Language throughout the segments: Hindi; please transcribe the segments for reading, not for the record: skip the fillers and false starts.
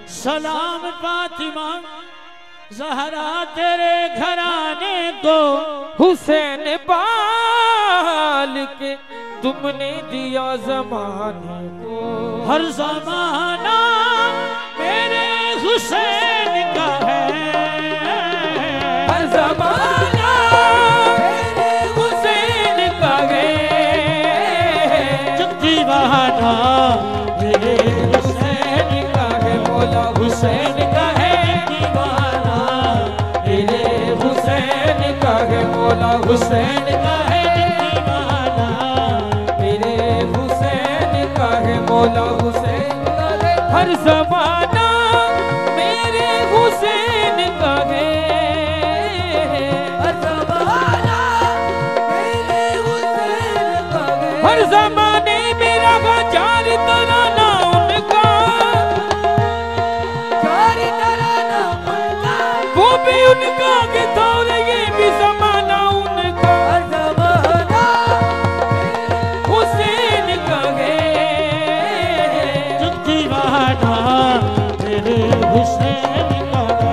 सलाम फातिमा ज़हरा तेरे घराने को, हुसैन पाल के तुमने दिया ज़माने को। हर ज़माना मेरे हुसैन का है, हर ज़माना मेरे हुसैन का है। जब दीवाना मेरे हुसैन का है, मौला हुसैन का है दीवाना मेरे हुसैन का है। मौला हुसैन का है दीवाना मेरे हुसैन का है। मौला हुसैन का है। हर ज़माना मेरे हुसैन का है। हर ज़माना मेरे हुसैन का है। हर ज़माने मेरा चार तराना उनका, चार तराना उनका, वो भी उनका के और ये भी ज़माना उनका। हर ज़माना हुसैन का है। जब दीवाना मेरे हुसैन का है,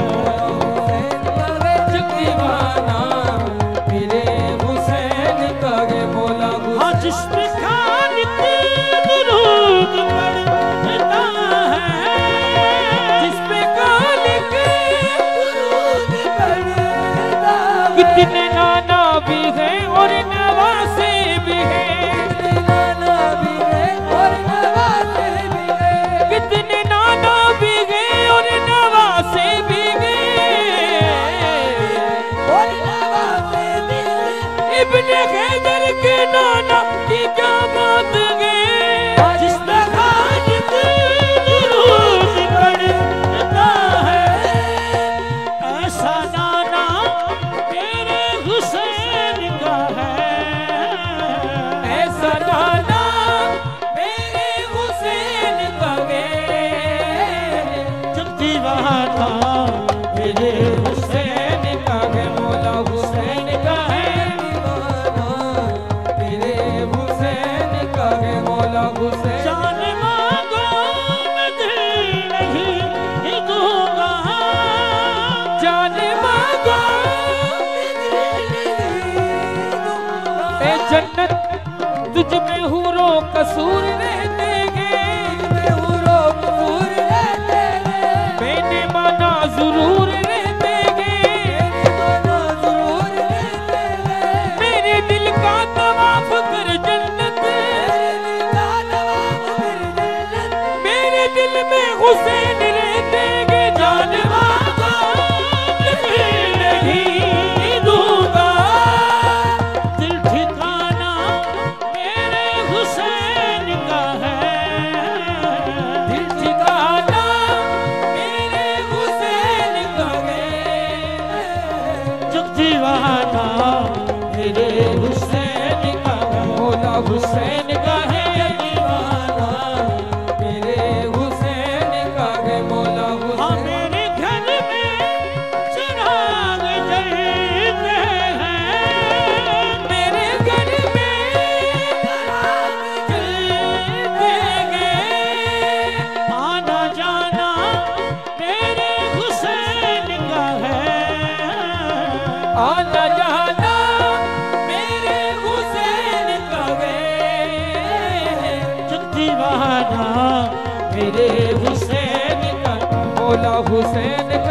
जग दीवाना मेरे हुसैन का है। मौला हाँ जिस पे खालिक दुरूद पढ़ता है, जिस पे खालिक दुरूद पढ़ता है। कितने नाना भी हैं और नवासे भी हैं, कितने नाना भी हैं और नवासे भी हैं, कितने नाना भी हैं और नवासे भी हैं, और नवासे भी हैं। इब्ने हैदर के नाना की क्या बात है। जिस पे खालिक दुरूद पढ़ता है, ऐसा नाना मेरे हुसैन का है, ऐसा नाना मेरे हुसैन का है। जब दीवाना मेरे हुसैन का है। मौला हुसैन का है दीवाना मेरे हुसैन का है। मौला हुसैन जान मांगो मैं दिल नहीं दूंगा, जान मांगो ए जन्नत तुझ में हूरो कसूर रहते हैं, हूरो कसूर रहते हैं। मैंने माना जरूर रहते हैं, माना जरूर रहते हैं। मेरे दिल का तवाफ कर जन्नत, मेरे दिल में हुसैन रहते हैं। जान मांगो नहीं दूंगा, दिल ठिकाना मेरे हुसैन का है, दिल ठिकाना मेरे हुसैन का है। जब दीवाना मेरे हुसैन का है, मौला हुसैन का है दीवाना मेरे हुसैन का है। मौला हाँ हुसैन मेरे घर में चिराग जलते हैं, मेरे घर में चिराग जलते हैं। आना जाना मेरे हुसैन का है, आना जाना मेरे हुसैन का है। जब दीवाना मेरे हुसैन का, मौला हुसैन